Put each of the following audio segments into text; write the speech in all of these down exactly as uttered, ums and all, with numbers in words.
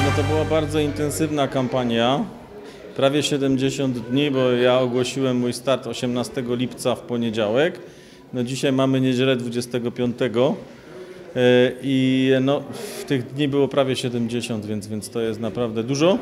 No to była bardzo intensywna kampania, prawie siedemdziesiąt dni, bo ja ogłosiłem mój start osiemnastego lipca w poniedziałek. No dzisiaj mamy niedzielę dwudziestego piątego i no, w tych dni było prawie siedemdziesiąt, więc, więc to jest naprawdę dużo.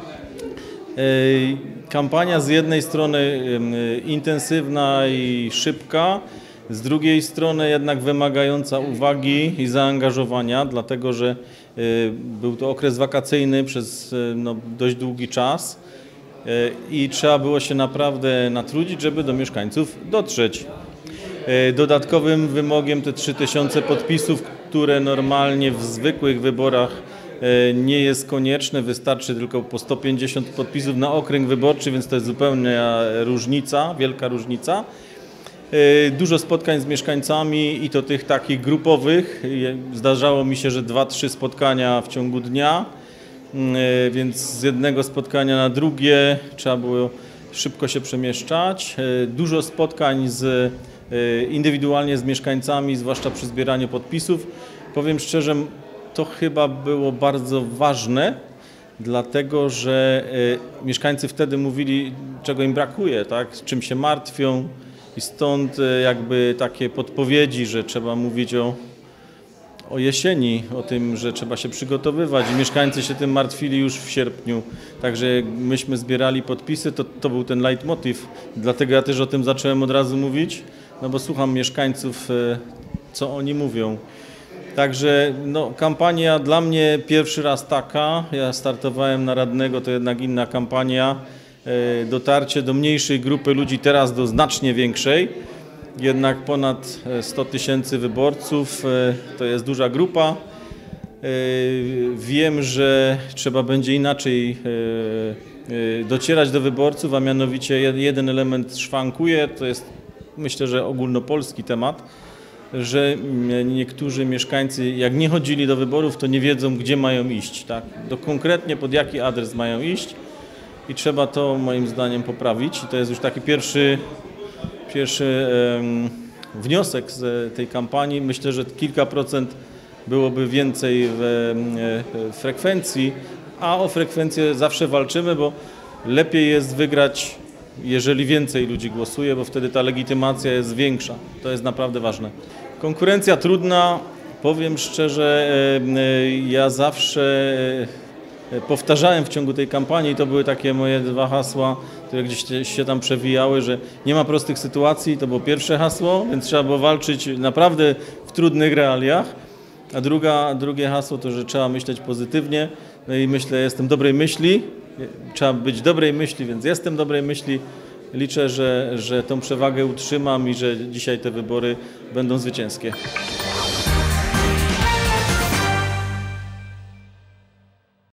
Kampania z jednej strony intensywna i szybka, z drugiej strony jednak wymagająca uwagi i zaangażowania, dlatego że był to okres wakacyjny przez no, dość długi czas i trzeba było się naprawdę natrudzić, żeby do mieszkańców dotrzeć. Dodatkowym wymogiem te trzy tysiące podpisów, które normalnie w zwykłych wyborach nie jest konieczne, wystarczy tylko po sto pięćdziesiąt podpisów na okręg wyborczy, więc to jest zupełnie różnica, wielka różnica. Dużo spotkań z mieszkańcami i to tych takich grupowych. Zdarzało mi się, że dwa, trzy spotkania w ciągu dnia, więc z jednego spotkania na drugie trzeba było szybko się przemieszczać. Dużo spotkań z, indywidualnie z mieszkańcami, zwłaszcza przy zbieraniu podpisów. Powiem szczerze, to chyba było bardzo ważne, dlatego że mieszkańcy wtedy mówili, czego im brakuje, tak? Z czym się martwią. I stąd jakby takie podpowiedzi, że trzeba mówić o, o jesieni, o tym, że trzeba się przygotowywać. I mieszkańcy się tym martwili już w sierpniu. Także jak myśmy zbierali podpisy, to, to był ten leitmotiv. Dlatego ja też o tym zacząłem od razu mówić, no bo słucham mieszkańców, co oni mówią. Także no, kampania dla mnie pierwszy raz taka. Ja startowałem na radnego, to jednak inna kampania. Dotarcie do mniejszej grupy ludzi, teraz do znacznie większej. Jednak ponad sto tysięcy wyborców, to jest duża grupa. Wiem, że trzeba będzie inaczej docierać do wyborców, a mianowicie jeden element szwankuje, to jest myślę, że ogólnopolski temat, że niektórzy mieszkańcy jak nie chodzili do wyborów, to nie wiedzą, gdzie mają iść, tak? Do konkretnie pod jaki adres mają iść. I trzeba to moim zdaniem poprawić. I to jest już taki pierwszy, pierwszy um, wniosek z tej kampanii. Myślę, że kilka procent byłoby więcej w e, frekwencji, a o frekwencję zawsze walczymy, bo lepiej jest wygrać, jeżeli więcej ludzi głosuje, bo wtedy ta legitymacja jest większa. To jest naprawdę ważne. Konkurencja trudna. Powiem szczerze, e, e, ja zawsze e, powtarzałem w ciągu tej kampanii i to były takie moje dwa hasła, które gdzieś się tam przewijały, że nie ma prostych sytuacji, to było pierwsze hasło, więc trzeba było walczyć naprawdę w trudnych realiach, a druga, drugie hasło to, że trzeba myśleć pozytywnie, no i myślę, jestem dobrej myśli, trzeba być dobrej myśli, więc jestem dobrej myśli, liczę, że, że tą przewagę utrzymam i że dzisiaj te wybory będą zwycięskie.